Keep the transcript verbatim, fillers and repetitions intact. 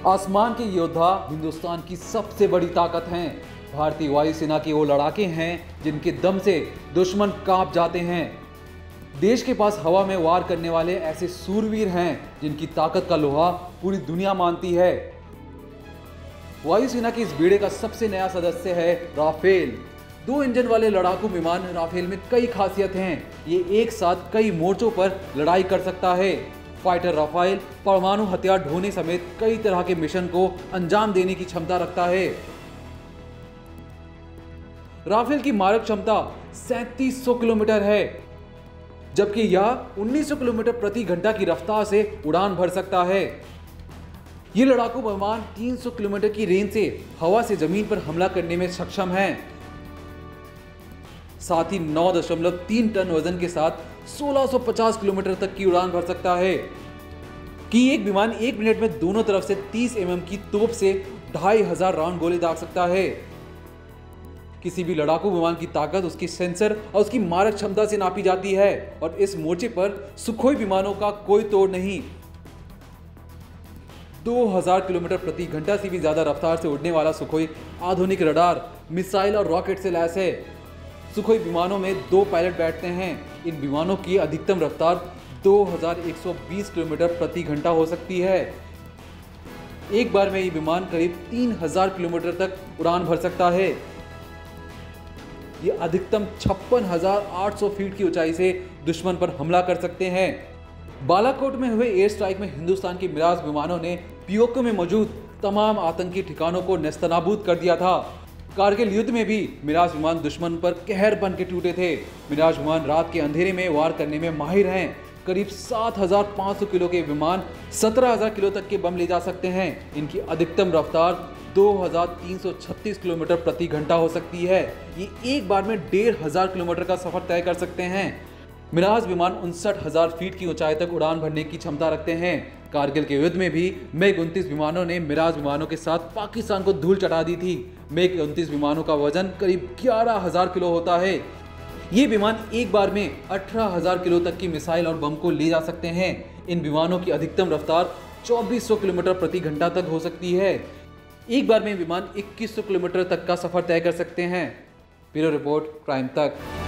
आसमान के योद्धा हिंदुस्तान की सबसे बड़ी ताकत हैं। भारतीय वायुसेना के वो लड़ाके हैं जिनके दम से दुश्मन कांप जाते हैं। देश के पास हवा में वार करने वाले ऐसे सूरवीर हैं जिनकी ताकत का लोहा पूरी दुनिया मानती है। वायुसेना की इस बेड़े का सबसे नया सदस्य है राफेल। दो इंजन वाले लड़ाकू विमान राफेल में कई खासियत हैं। ये एक साथ कई मोर्चों पर लड़ाई कर सकता है। फाइटर राफेल परमाणु हथियार ढोने समेत कई तरह के मिशन को अंजाम देने की क्षमता रखता है। राफेल की मारक क्षमता सैंतीस सौ किलोमीटर है, जबकि यह उन्नीस सौ किलोमीटर प्रति घंटा की रफ्तार से उड़ान भर सकता है। ये लड़ाकू विमान तीन सौ किलोमीटर की रेंज से हवा से जमीन पर हमला करने में सक्षम है। साथ ही नौ दशमलव तीन टन वजन के साथ सोलह सौ पचास किलोमीटर तक की उड़ान भर सकता है। कि एक विमान एक मिनट में दोनों तरफ से तीस एम एम की तोप से ढाई हजार राउंड गोले दाग सकता है। किसी भी लड़ाकू विमान की ताकत उसकी सेंसर और उसकी मारक क्षमता से नापी जाती है, और इस मोर्चे पर सुखोई विमानों का कोई तोड़ नहीं। दो हज़ार किलोमीटर प्रति घंटा से भी ज्यादा रफ्तार से उड़ने वाला सुखोई आधुनिक रडार, मिसाइल और रॉकेट से लैस है। सुखोई विमानों में दो पायलट बैठते हैं। इन विमानों की अधिकतम रफ्तार दो हज़ार एक सौ बीस किलोमीटर प्रति घंटा हो सकती है। एक बार में ये विमान करीब तीन हज़ार किलोमीटर तक उड़ान भर सकता है। ये अधिकतम छप्पन हज़ार आठ सौ फीट की ऊंचाई से दुश्मन पर हमला कर सकते हैं। बालाकोट में हुए एयर स्ट्राइक में हिंदुस्तान के मिराज विमानों ने पीओके में मौजूद तमाम आतंकी ठिकानों को नेस्तनाबूद कर दिया था। कारगिल युद्ध में भी मिराज विमान दुश्मन पर कहर बन के टूटे थे। मिराज विमान रात के अंधेरे में वार करने में माहिर हैं। करीब सात हज़ार पाँच सौ किलो के विमान सत्रह हज़ार किलो तक के बम ले जा सकते हैं। इनकी अधिकतम रफ्तार दो हज़ार तीन सौ छत्तीस किलोमीटर प्रति घंटा हो सकती है। ये एक बार में डेढ़ हजार किलोमीटर का सफर तय कर सकते हैं। मिराज विमान उनसठ हजार फीट की ऊंचाई तक उड़ान भरने की क्षमता रखते हैं। कारगिल के युद्ध में भी मिग उनतीस विमानों ने मिराज विमानों के साथ पाकिस्तान को धूल चटा दी थी। मिग उनतीस विमानों का वजन करीब ग्यारह हज़ार किलो होता है। ये विमान एक बार में अठारह हज़ार किलो तक की मिसाइल और बम को ले जा सकते हैं। इन विमानों की अधिकतम रफ्तार चौबीस सौ किलोमीटर प्रति घंटा तक हो सकती है। एक बार में विमान इक्कीस सौ किलोमीटर तक का सफर तय कर सकते हैं। ब्यूरो रिपोर्ट, क्राइम तक।